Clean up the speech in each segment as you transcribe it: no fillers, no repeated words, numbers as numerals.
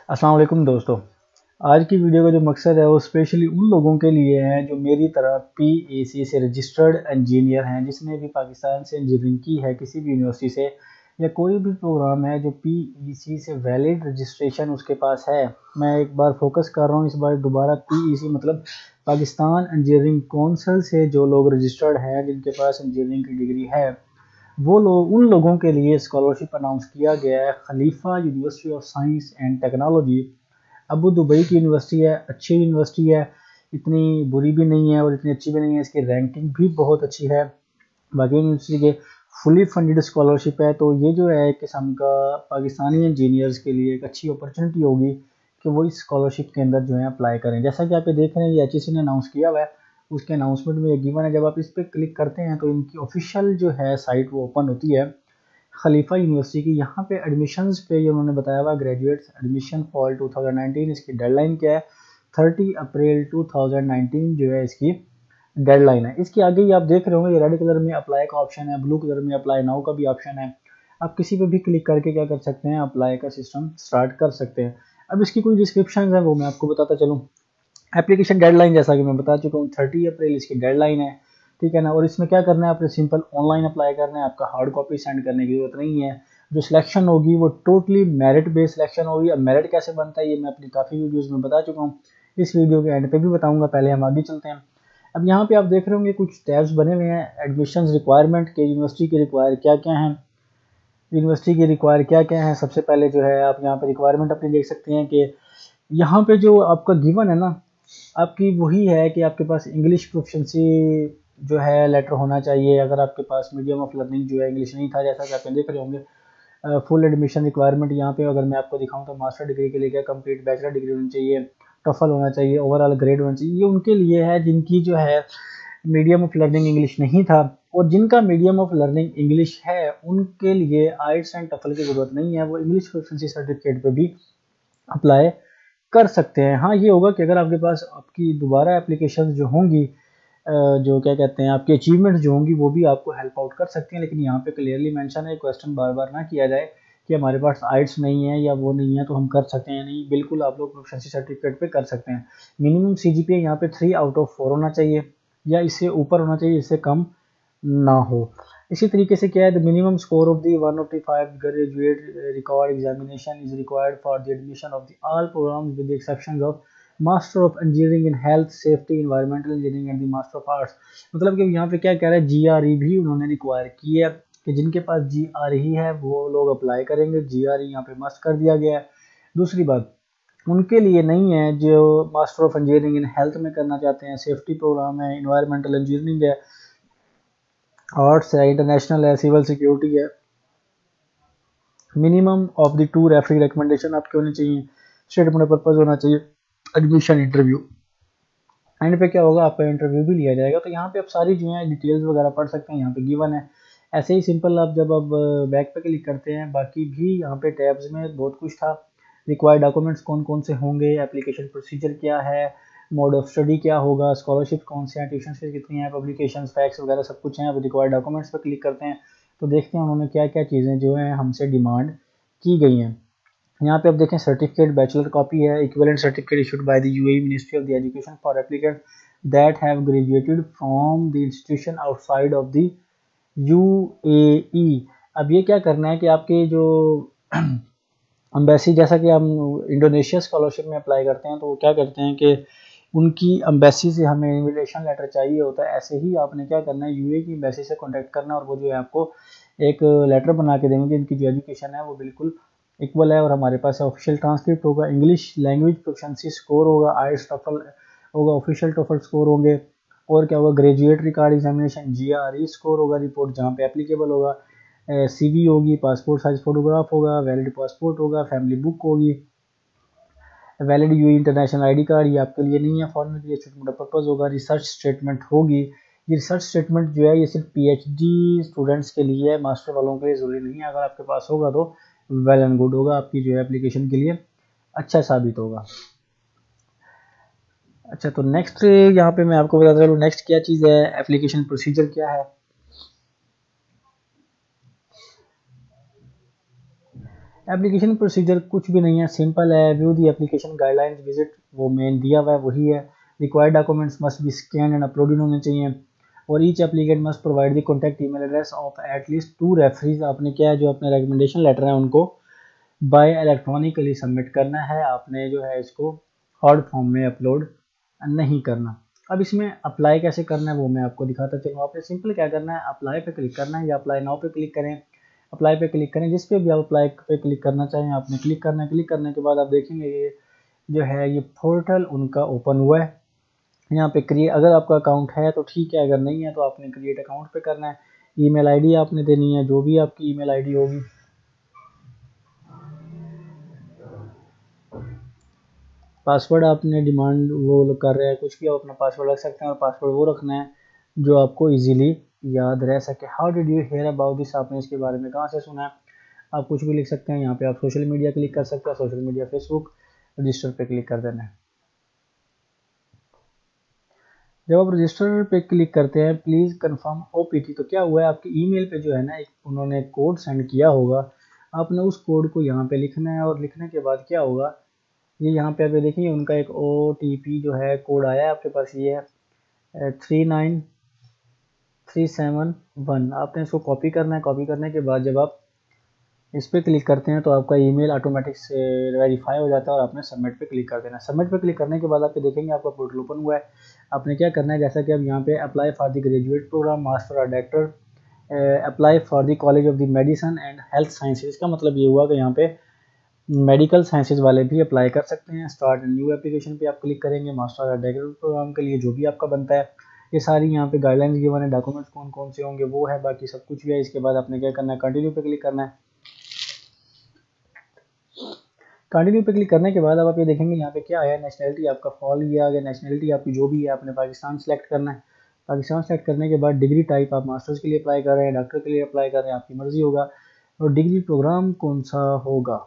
अस्सलाम वालेकुम दोस्तों। आज की वीडियो का जो मकसद है वो स्पेशली उन लोगों के लिए है जो मेरी तरह PEC से रजिस्टर्ड इंजीनियर हैं, जिसने भी पाकिस्तान से इंजीनियरिंग की है किसी भी यूनिवर्सिटी से, या कोई भी प्रोग्राम है जो PEC से वैलिड रजिस्ट्रेशन उसके पास है। मैं एक बार फोकस कर रहा हूँ इस बार दोबारा PEC मतलब पाकिस्तान इंजीनियरिंग काउंसिल से जो लोग रजिस्टर्ड हैं जिनके पास इंजीनियरिंग की डिग्री है, वो लोग उन लोगों के लिए स्कॉलरशिप अनाउंस किया गया है। Khalifa university of science and technology Abu Dubai की यूनिवर्सिटी है, अच्छी यूनिवर्सिटी है, इतनी बुरी भी नहीं है और इतनी अच्छी भी नहीं है, इसकी रैंकिंग भी बहुत अच्छी है। बाकी यूनिवर्सिटी के फुली फंडेड स्कॉलरशिप है, तो ये जो है एक किस्म का पाकिस्तानी इंजीनियर्स के लिए एक अच्छी अपॉर्चुनिटी होगी कि वो इस स्कॉलरशिप के अंदर जो है अप्लाई करें। जैसा कि आप ये देख रहे हैं, ये HEC ने अनाउंस किया हुआ है, उसके अनाउंसमेंट में ये गिवन है। जब आप इस पर क्लिक करते हैं तो इनकी ऑफिशियल जो है साइट वो ओपन होती है खलीफा यूनिवर्सिटी की। यहाँ पे एडमिशन्स पे ये उन्होंने बताया हुआ ग्रेजुएट्स एडमिशन फॉल 2019, इसकी डेडलाइन क्या है 30 अप्रैल 2019 जो है इसकी डेडलाइन है। इसके आगे ही आप देख रहे होंगे ये रेड कलर में अप्लाई का ऑप्शन है, ब्लू कलर में अप्लाई नाउ का भी ऑप्शन है। आप किसी पे भी क्लिक करके क्या कर सकते हैं, अप्लाई का सिस्टम स्टार्ट कर सकते हैं। अब इसकी कुछ डिस्क्रिप्शन है वो मैं आपको बताता चलूँ। एप्लीकेशन डेडलाइन जैसा कि मैं बता चुका हूँ 30 अप्रैल इसकी डेडलाइन है, ठीक है ना। और इसमें क्या करना है, आपने सिंपल ऑनलाइन अप्लाई करना है, आपका हार्ड कॉपी सेंड करने की जरूरत नहीं है। जो सिलेक्शन होगी वो टोटली मेरिट बेस्ड सिलेक्शन होगी। अब मेरिट कैसे बनता है ये मैं अपनी काफ़ी वीडियोज़ में बता चुका हूँ, इस वीडियो के एंड पे भी बताऊँगा। पहले हम आगे चलते हैं। अब यहाँ पे आप देख रहे होंगे कुछ टैब्स बने हुए हैं एडमिशन रिक्वायरमेंट के, यूनिवर्सिटी के रिक्वायर क्या क्या हैं, यूनिवर्सिटी के रिक्वायर क्या क्या हैं। सबसे पहले जो है आप यहाँ पे रिक्वायरमेंट अपनी देख सकते हैं कि यहाँ पे जो आपका गिवन है ना, आपकी वही है कि आपके पास इंग्लिश प्रोफिशिएंसी जो है लेटर होना चाहिए। अगर आपके पास मीडियम ऑफ लर्निंग जो है इंग्लिश नहीं था, जैसा कि आप देख रहे होंगे। फुल एडमिशन रिक्वायरमेंट यहाँ पे अगर मैं आपको दिखाऊं तो मास्टर डिग्री के लिए क्या कंप्लीट बैचलर डिग्री होनी चाहिए, टफल होना चाहिए, ओवरऑल ग्रेड होना चाहिए। ये उनके लिए है जिनकी जो है मीडियम ऑफ लर्निंग इंग्लिश नहीं था, और जिनका मीडियम ऑफ लर्निंग इंग्लिश है उनके लिए आइट्स एंड टफल की ज़रूरत नहीं है, वो इंग्लिश प्रोफिशिएंसी सर्टिफिकेट पे भी अप्लाई कर सकते हैं। हाँ, ये होगा कि अगर आपके पास आपकी दोबारा एप्लीकेशन जो होंगी, जो क्या कहते हैं आपकी अचीवमेंट्स जो होंगी वो भी आपको हेल्प आउट कर सकती हैं। लेकिन यहाँ पे क्लियरली मेंशन है, क्वेश्चन बार बार ना किया जाए कि हमारे पास आइट्स नहीं है या वो नहीं है तो हम कर सकते हैं, नहीं, बिल्कुल आप लोग प्रोफिशिएंसी सर्टिफिकेट पे कर सकते हैं। मिनिमम CGPA यहाँ पे 3 आउट ऑफ 4 होना चाहिए या इससे ऊपर होना चाहिए, इससे कम ना हो। इसी तरीके से क्या है, the minimum score of the 105 graduate record examination is required for the admission of the all programmes with the exception of master of engineering in health safety environmental engineering and the master of arts. मतलब कि यहाँ पे क्या कह रहा है, GRE भी उन्होंने रिक्वायर की है कि जिनके पास GRE है वो लोग अप्लाई करेंगे। GRE यहाँ पे मस्ट कर दिया गया है। दूसरी बात उनके लिए नहीं है जो master of engineering in health में करना चाहते हैं, सेफ्टी प्रोग्राम है, इन्वायरमेंटल इंजीनियरिंग है, आर्ट्स है, इंटरनेशनल है, सिविल सिक्योरिटी है। Minimum of the 2 referee recommendation आपके होने चाहिए, स्टेटमेंट पर्पज होना चाहिए, एडमिशन इंटरव्यू, एंड पे क्या होगा आपका इंटरव्यू भी लिया जाएगा। तो यहाँ पे आप सारी जो है डिटेल्स वगैरह पढ़ सकते हैं, यहाँ पे गिवन है। ऐसे ही सिंपल आप जब अब बैक पे क्लिक करते हैं, बाकी भी यहाँ पे टैब्स में बहुत कुछ था। रिक्वायर्ड डॉक्यूमेंट्स कौन कौन से होंगे, एप्लीकेशन प्रोसीजर क्या है, मोड ऑफ स्टडी क्या होगा, स्कॉलरशिप कौन से हैं, ट्यूशन फीस कितनी है, पब्लिकेशन फैक्स वगैरह सब कुछ है। अब रिक्वायर्ड डॉक्यूमेंट्स पर क्लिक करते हैं तो देखते हैं उन्होंने क्या क्या चीज़ें जो हैं हमसे डिमांड की गई हैं। यहाँ पे आप देखें सर्टिफिकेट बैचलर कॉपी है, equivalent certificate issued by the UAE ministry of the education for applicant that have graduated from the institution outside of the UAE। अब ये क्या करना है कि आपके जो अम्बेसी, जैसा कि हम इंडोनेशिया स्कॉलरशिप में अप्लाई करते हैं तो वो क्या करते हैं कि उनकी अम्बेसी से हमें इन्विटेशन लेटर चाहिए होता है। ऐसे ही आपने क्या करना है, UAE की अम्बेसी से कॉन्टैक्ट करना है और वो जो है आपको एक लेटर बना के देंगे। इनकी जो एजुकेशन है वो बिल्कुल इक्वल है और हमारे पास ऑफिशियल ट्रांसक्रिप्ट होगा, इंग्लिश लैंग्वेज प्रोफिशिएंसी स्कोर होगा, आइट्स टफल होगा, ऑफिशियल टफल स्कोर होंगे, और क्या होगा graduate record examination GRE score होगा, रिपोर्ट जहाँ पे एप्लीकेबल होगा, CV होगी, पासपोर्ट साइज फोटोग्राफ होगा, वैलिड पासपोर्ट होगा, फैमिली बुक होगी, valid UAE international ID card, ये आपके लिए नहीं है, फॉरन के लिए स्टेटमेंट ऑफ पर्पज होगा, रिसर्च स्टेटमेंट होगी। ये रिसर्च स्टेटमेंट जो है ये सिर्फ PhD स्टूडेंट्स के लिए है, मास्टर वालों के लिए ज़रूरी नहीं है। अगर आपके पास होगा तो वेल एंड गुड होगा, आपकी जो है एप्लीकेशन के लिए अच्छा साबित होगा। अच्छा, तो नेक्स्ट यहाँ पे मैं आपको बताता चलूँ नेक्स्ट क्या चीज़ है, एप्लीकेशन प्रोसीजर क्या है। एप्लीकेशन प्रोसीजर कुछ भी नहीं है, सिंपल है। View the application guidelines visit, वो मेन दिया हुआ है वही है। Required documents must be scan and uploaded होने चाहिए। और each applicant must provide the contact email address of at least 2 referees. आपने क्या है, जो अपने रिकमेंडेशन लेटर है उनको बाय इलेक्ट्रॉनिकली सबमिट करना है, आपने जो है इसको हार्ड फॉर्म में अपलोड नहीं करना। अब इसमें अप्लाई कैसे करना है वो मैं आपको दिखाता चलूँ। आपने सिंपल क्या करना है, अप्लाई पे क्लिक करना है या अप्लाई नाउ पे क्लिक करें। अप्लाई पे क्लिक करें, जिस पे भी आप अप्लाई पे क्लिक करना चाहें आपने क्लिक करना है। क्लिक करने के बाद आप देखेंगे ये जो है ये पोर्टल उनका ओपन हुआ है। यहाँ पे क्रिएट, अगर आपका अकाउंट है तो ठीक है, अगर नहीं है तो आपने क्रिएट अकाउंट पे करना है। ईमेल आईडी आपने देनी है, जो भी आपकी ईमेल आईडी होगी। पासवर्ड आपने डिमांड वो कर रहे हैं, कुछ भी आप अपना पासवर्ड रख सकते हैं, और पासवर्ड वो रखना है जो आपको इजीली याद रह सके। How did you hear about this, आपने इसके बारे में कहाँ से सुना है। आप कुछ भी लिख सकते हैं। यहाँ पे आप सोशल मीडिया क्लिक कर सकते हैं, सोशल मीडिया फेसबुक, रजिस्टर पे क्लिक कर देना है। जब आप रजिस्टर पे क्लिक करते हैं प्लीज़ कंफर्म ओपीटी, तो क्या हुआ है आपकी ईमेल पे जो है ना एक उन्होंने कोड सेंड किया होगा, आपने उस कोड को यहाँ पे लिखना है। और लिखने के बाद क्या होगा, ये यहाँ पे आप देखिए उनका एक OTP जो है कोड आया है आपके पास, ये है 39371। आपने इसको कॉपी करना है। कॉपी करने के बाद जब आप इस पर क्लिक करते हैं तो आपका ईमेल ऑटोमेटिक से वेरीफाई हो जाता है, और आपने सबमिट पे क्लिक कर देना है। सबमिट पे क्लिक करने के बाद आप देखेंगे आपका पोर्टल ओपन हुआ है। आपने क्या करना है, जैसा कि अब यहाँ पे apply for the graduate program master और director, apply for the college of the medicine and health sciences, का मतलब ये हुआ कि यहाँ पे मेडिकल साइंसेज वाले भी अप्लाई कर सकते हैं। स्टार्ट न्यू एप्लीकेशन पे आप क्लिक करेंगे मास्टर और डायरेक्टर प्रोग्राम के लिए जो भी आपका बनता है। ये सारी यहाँ पे गाइडलाइंस गिवन है, डॉक्यूमेंट्स कौन कौन से होंगे वो है, बाकी सब कुछ भी है। इसके बाद आपने क्या करना है, कंटिन्यू पे क्लिक करना है। कंटिन्यू पे क्लिक करने के बाद अब आप ये देखेंगे यहाँ पे क्या आया, नेशनलिटी आपका फॉल ये आ गया। नेशनलिटी आपकी जो भी है आपने पाकिस्तान सेलेक्ट करना है। पाकिस्तान सेलेक्ट करने के बाद डिग्री टाइप आप मास्टर्स के लिए अप्लाई कर रहे हैं, डॉक्टर के लिए अप्लाई कर रहे हैं, आपकी मर्जी होगा। और डिग्री प्रोग्राम कौन सा होगा,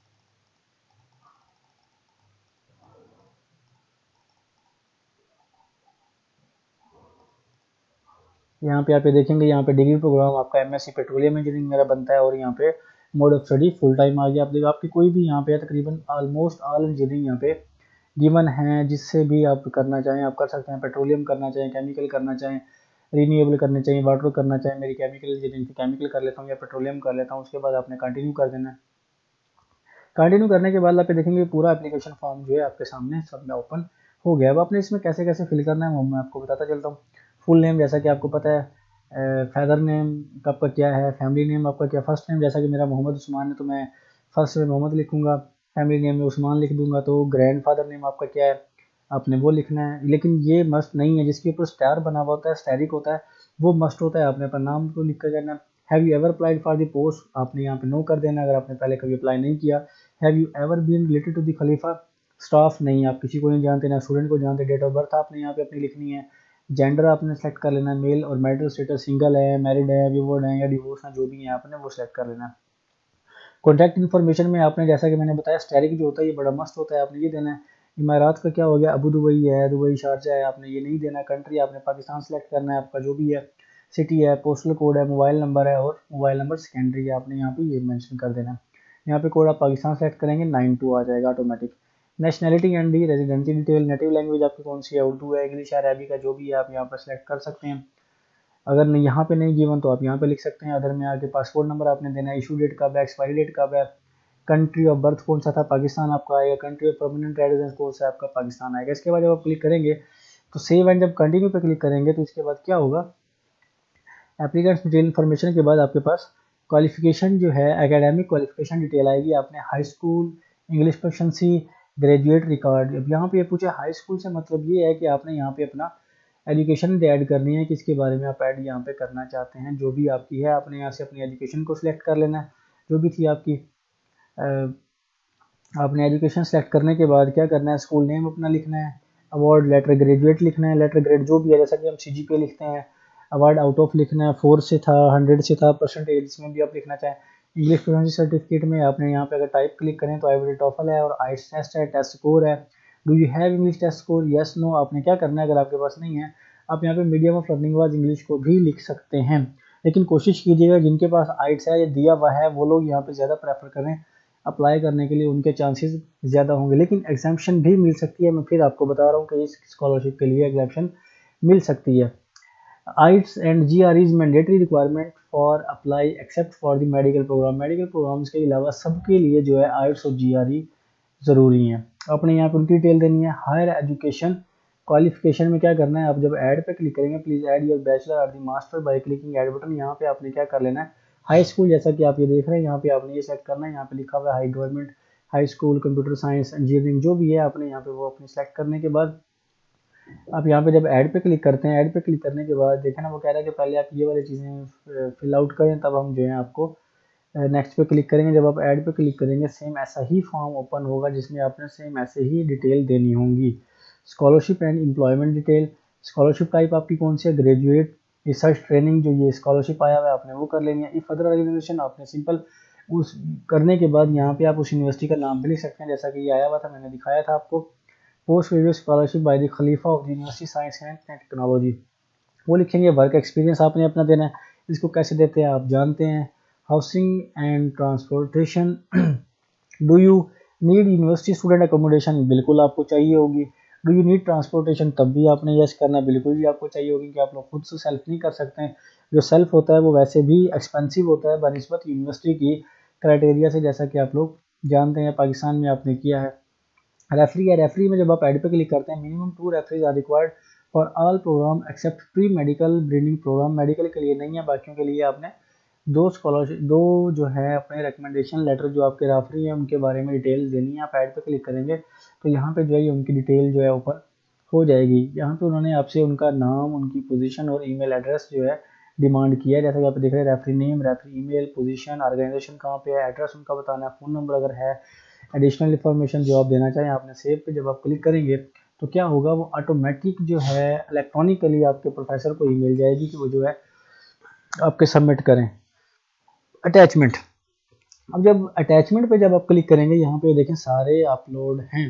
यहाँ पे आप ये देखेंगे यहाँ पे डिग्री प्रोग्राम आपका MSc पेट्रोलियम इंजीनियरिंग मेरा बनता है, और यहाँ पे mode of study full time आ गया। आप देखो आपकी कोई भी यहाँ पे तकरीबन ऑलमोस्ट ऑल इंजीनियरिंग यहाँ पे गिवन है, जिससे भी आप करना चाहें आप कर सकते हैं। पेट्रोलियम करना चाहें, केमिकल करना चाहें, रीन्यूएबल करना चाहिए, वाटर करना चाहें। मेरी केमिकल इंजीनियरिंग केमिकल कर लेता हूँ या पेट्रोलियम कर लेता हूँ। उसके बाद आपने कंटिन्यू कर देना है। कंटिन्यू करने के बाद आप देखेंगे पूरा एप्लीकेशन फॉर्म जो है आपके सामने सब में ओपन हो गया। अब आपने इसमें कैसे कैसे फिल करना है वो मैं आपको बताता चलता हूँ। फुल नेम जैसा कि आपको पता है, फादर नेम आपका क्या है, फैमिली नेम आपका क्या, फर्स्ट नेम जैसा कि मेरा मोहम्मद उस्मान है तो मैं फर्स्ट में मोहम्मद लिखूंगा, फैमिली नेम में उस्मान लिख दूंगा। तो ग्रैंड फादर नेम आपका क्या है आपने वो लिखना है। लेकिन ये मस्ट नहीं है, जिसके ऊपर स्टार बना हुआ होता है, स्टैरिक होता है, वो मस्ट होता है। आपने अपना नाम को लिख कर करना है। Have you ever applied for the post, आपने यहाँ पे नो कर देना अगर आपने पहले कभी अप्लाई नहीं किया। Have you ever been related to the Khalifa staff, नहीं आप किसी को नहीं जानते, ना स्टूडेंट को जानते। डेट ऑफ बर्थ आपने यहाँ पे अपनी लिखनी है। जेंडर आपने सेलेक्ट कर लेना है, मेल, और मैरिटल स्टेटस सिंगल है, मैरिड है, विवोड है या डिवोर्स है, जो भी है आपने वो सेलेक्ट कर लेना है। कॉन्टैक्ट इन्फॉर्मेशन में आपने जैसा कि मैंने बताया स्टैरिक जो होता है ये बड़ा मस्त होता है, आपने ये देना है। इमारात का क्या हो गया, अबू दुबई है, दुबई शारजा है, आपने ये नहीं देना। कंट्री आपने पाकिस्तान सेलेक्ट करना है, आपका जो भी है, सिटी है, पोस्टल कोड है, मोबाइल नंबर है, और मोबाइल नंबर सेकेंडरी है, आपने यहाँ पे ये मेंशन कर देना है। यहाँ पे कोड आप पाकिस्तान सेलेक्ट करेंगे 92 आ जाएगा automatic. Nationality and residency detail, native language आपकी कौन सी है, उर्दू है, इंग्लिश है, अरबी का जो भी है आप यहाँ पर सेलेक्ट कर सकते हैं। अगर नहीं यहाँ पे नहीं गिवन तो आप यहाँ पे लिख सकते हैं। अदर में आके पासपोर्ट नंबर आपने देना है, इशू डेट कब है, एक्सपायरी डेट कब है, कंट्री ऑफ बर्थ कौन सा था, पाकिस्तान आपका आएगा, कंट्री ऑफ परमानेंट रेजिडेंस कौन सा आपका, पाकिस्तान आएगा। इसके बाद जब आप क्लिक करेंगे तो सेव एंड जब कंटिन्यू पे क्लिक करेंगे तो इसके बाद क्या होगा, एप्लीकेंट्स डिटेल इन्फॉर्मेशन के बाद आपके पास क्वालिफिकेशन जो है एकेडमिक क्वालिफिकेशन डिटेल आएगी। आपने high school, English proficiency, graduate record. अब यहाँ पे ये पूछे हाई स्कूल से मतलब ये है कि आपने यहाँ पे अपना एजुकेशन ऐड करनी है, किसके बारे में आप ऐड यहाँ पे करना चाहते हैं, जो भी आपकी है आपने यहाँ से अपनी एजुकेशन को सिलेक्ट कर लेना है, जो भी थी आपकी। आपने एजुकेशन सेलेक्ट करने के बाद क्या करना है, स्कूल नेम अपना लिखना है, अवार्ड लेटर ग्रेजुएट लिखना है, लेटर ग्रेड जो भी है, जैसा कि हम CGPA लिखते हैं, अवार्ड आउट ऑफ लिखना है, 4 से था, 100 से था, परसेंटेज इसमें भी आप लिखना चाहें। इंग्लिश फ्लुएंसी सर्टिफिकेट में आपने यहाँ पे अगर टाइप क्लिक करें तो आईबीटी टॉफल है और आइट्स टेस्ट है, टेस्ट स्कोर है। Do you have English test score, yes no. आपने क्या करना है, अगर आपके पास नहीं है आप यहाँ पे medium of learning was English को भी लिख सकते हैं, लेकिन कोशिश कीजिएगा जिनके पास आइट्स है या दिया हुआ है वो लोग यहाँ पे ज़्यादा प्रेफर करें अप्लाई करने के लिए उनके चांसेस ज़्यादा होंगे। लेकिन एग्जाम्पशन भी मिल सकती है, मैं फिर आपको बता रहा हूँ कि इस स्कॉलरशिप के लिए एग्जाम्पशन मिल सकती है। IELTS and GRE is mandatory requirement for apply except for the medical program। Medical programmes के अलावा सबके लिए जो है IELTS और GRE ज़रूरी हैं। आपने यहाँ पर उनकी डिटेल देनी है। हायर एजुकेशन क्वालिफिकेशन में क्या करना है, आप जब ऐड पे क्लिक करेंगे, प्लीज़ ऐड योर बैचलर और the master by clicking add button. यहाँ पे आपने क्या कर लेना है, हाई स्कूल, जैसा कि आप ये देख रहे हैं, यहाँ पे आपने ये सेलेक्ट करना है। यहाँ पे लिखा हुआ है high government high school computer science engineering, जो भी है आपने यहाँ पे वो अपने सेलेक्ट करने के बाद आप यहाँ पे जब ऐड पे क्लिक करते हैं, ऐड पे क्लिक करने के बाद देखें ना, वो कह रहा है कि पहले आप ये वाली चीज़ें फिल आउट करें, तब हम जो है आपको नेक्स्ट पे क्लिक करेंगे। जब आप ऐड पे क्लिक करेंगे, सेम ऐसा ही फॉर्म ओपन होगा जिसमें आपने सेम ऐसे ही डिटेल देनी होंगी। Scholarship and employment detail, scholarship type आपकी कौन सी है, ग्रेजुएट रिसर्च ट्रेनिंग, जो ये स्कॉलरशिप आया हुआ है आपने वो कर लेनी है। इफ अदर ऑर्गेनाइजेशन आपने सिंपल उस करने के बाद यहाँ पे आप उस यूनिवर्सिटी का नाम भी लिख सकते हैं, जैसा कि ये आया हुआ था, मैंने दिखाया था आपको। Post graduate scholarship by the Khalifa of the university science and technology, वो लिखेंगे। वर्क एक्सपीरियंस आपने अपना देना है, इसको कैसे देते हैं आप जानते हैं। Housing and transportation, do you need university student accommodation, बिल्कुल आपको चाहिए होगी। डू यू नीड ट्रांसपोर्टेशन, तब भी आपने यस करना, बिल्कुल भी आपको चाहिए होगी, कि आप लोग खुद से सेल्फ नहीं कर सकते हैं। जो सेल्फ होता है वो वैसे भी एक्सपेंसिव होता है बनिस्बत यूनिवर्सिटी की क्राइटेरिया से, जैसा कि आप लोग जानते हैं पाकिस्तान में आपने किया है। रेफरी है, रेफरी में जब आप ऐड पे क्लिक करते हैं, minimum 2 referees are required for all programme except pre medical breeding programme, medical के लिए नहीं है, बाकियों के लिए आपने 2 स्कॉलरशिप, 2 जो है अपने रिकमेंडेशन लेटर जो आपके रेफरी हैं उनके बारे में डिटेल देनी है। आप ऐड पे क्लिक करेंगे तो यहाँ पे जो है उनकी डिटेल जो है ओपन हो जाएगी। यहाँ पे उन्होंने आपसे उनका नाम, उनकी पोजीशन और ईमेल एड्रेस जो है डिमांड किया है, जैसा कि आप देख रहे हैं, referee name, referee email, position, organisation कहाँ पे है, एड्रेस उनका बताना है, फ़ोन नंबर अगर है, एडिशनल इन्फॉर्मेशन जो आप देना चाहें आपने सेव पे जब आप क्लिक करेंगे तो क्या होगा, वो ऑटोमेटिक जो है इलेक्ट्रॉनिकली आपके प्रोफेसर को ईमेल जाएगी कि वो जो है आपके सबमिट करें अटैचमेंट। अब जब अटैचमेंट पे जब आप क्लिक करेंगे, यहाँ पे देखें सारे अपलोड हैं।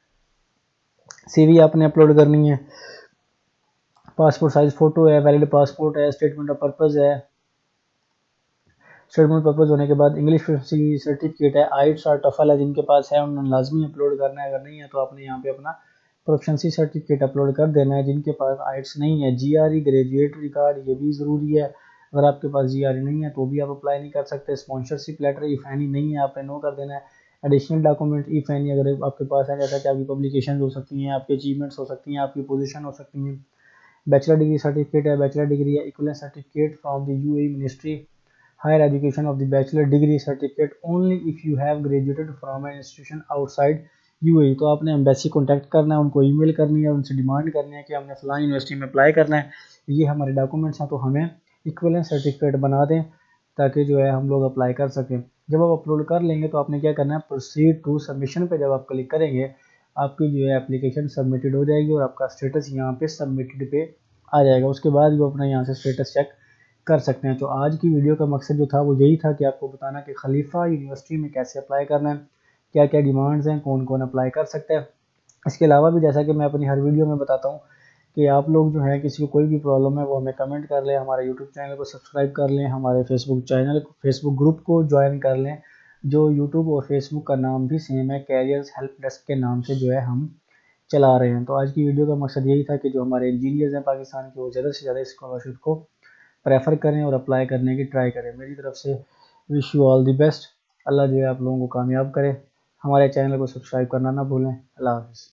CV आपने अपलोड करनी है, पासपोर्ट साइज फोटो है, वैलिड पासपोर्ट है, स्टेटमेंट ऑफ पर्पज़ है, स्टेटमेंट पर्पज़ होने के बाद इंग्लिश फ्लुएंसी सर्टिफिकेट है, IELTS और टफल है, जिनके पास है उन्होंने लाजमी अपलोड करना है, अगर नहीं है तो आपने यहाँ पे अपना प्रोफिशिएंसी सर्टिफिकेट अपलोड कर देना है। जिनके पास IELTS नहीं है, GRE ग्रेजुएट रिकॉर्ड ये भी ज़रूरी है, अगर आपके पास GRE नहीं है तो भी आप अप्लाई नहीं कर सकते। स्पॉन्सरशिप लेटर इफ़ एनी नहीं है, आपने नो कर देना है। एडिशनल डॉक्यूमेंट इफ़ एनी अगर आपके पास है, जैसा कि आपकी पब्लिकेशन हो सकती हैं, आपकी अचीवमेंट्स हो सकती हैं, आपकी पोजीशन हो सकती हैं। बैचलर डिग्री सर्टिफिकेट है, बैचलर डिग्री है, equivalent certificate from the UAE ministry higher education of the bachelor degree certificate only if you have graduated from an institution outside UAE। तो आपने एम्बेसी कॉन्टैक्ट करना है, उनको ईमेल करनी है, उनसे डिमांड करनी है कि हमने फलां यूनिवर्सिटी में अप्लाई करना है, ये हमारे डॉक्यूमेंट्स हैं, तो हमें इक्विवेलेंट सर्टिफिकेट बना दें ताकि जो है हम लोग अप्लाई कर सकें। जब आप अपलोड कर लेंगे तो आपने क्या करना है, प्रोसीड टू सबमिशन पे जब आप क्लिक करेंगे, आपकी जो है एप्लीकेशन सबमिटेड हो जाएगी और आपका स्टेटस यहाँ पे सबमिटेड पे आ जाएगा। उसके बाद वो अपना यहाँ से स्टेटस चेक कर सकते हैं। तो आज की वीडियो का मकसद जो था वो यही था कि आपको बताना कि खलीफा यूनिवर्सिटी में कैसे अप्लाई करना है, क्या क्या डिमांड्स हैं, कौन कौन अप्लाई कर सकता है। इसके अलावा भी जैसा कि मैं अपनी हर वीडियो में बताता हूँ कि आप लोग जो है किसी को कोई भी प्रॉब्लम है वो हमें कमेंट कर लें, हमारे यूट्यूब चैनल को सब्सक्राइब कर लें, हमारे फेसबुक ग्रुप को ज्वाइन कर लें, जो यूट्यूब और फेसबुक का नाम भी सेम है, कैरियर्स हेल्प डेस्क के नाम से जो है हम चला रहे हैं। तो आज की वीडियो का मकसद यही था कि जो हमारे इंजीनियर्स हैं पाकिस्तान के, वो ज़्यादा से ज़्यादा स्कॉलरशिप को प्रेफर करें और अप्लाई करने की ट्राई करें। मेरी तरफ से wish you all the best. अल्लाह जो है आप लोगों को कामयाब करे। हमारे चैनल को सब्सक्राइब करना ना भूलें। अल्लाह हाफ़िज़।